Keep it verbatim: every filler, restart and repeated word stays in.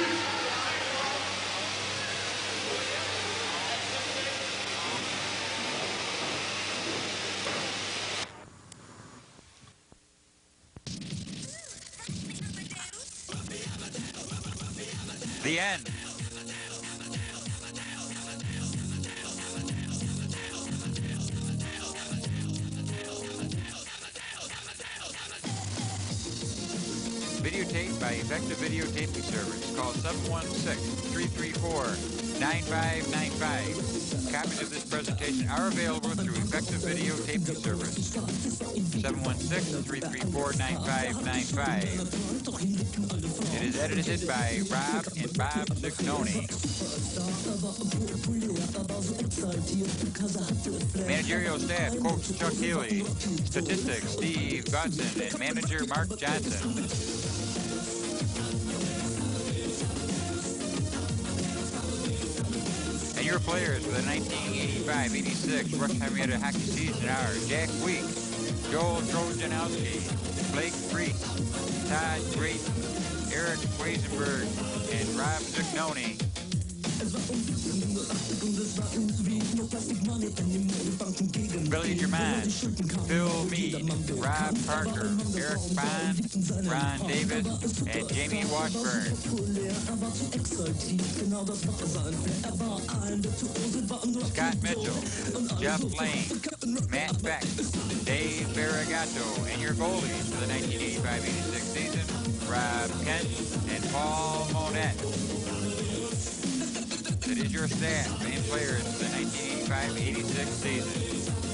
The end. Videotape by Effective Videotaping Service. Call seven one six, three three four, nine five nine five. Copies of this presentation are available through Effective Videotaping Service. seven one six, three three four, nine five nine five. It is edited by Rob and Bob Zignoni. Managerial staff, Coach Chuck Healy. Statistics, Steve Godson and Manager Mark Johnson. And your players for the nineteen eighty-five eighty-six Rush Henrietta hockey season are Jack Week, Joel Trojanowski, Blake Freese, Todd Drayton, Eric Weisenberg, and Rob Zignoni. Billy German, Phil Mead, Rob Parker, Eric Bond, Ron Davis, and Jamie Washburn. Scott Mitchell, Jeff Lane, Matt Beck, Dave Barragato, and your goalies for the nineteen eighty-five eighty-six season, Rob Kent and Paul Monette. It is your staff and players for the nineteen eighty-five eighty-six season.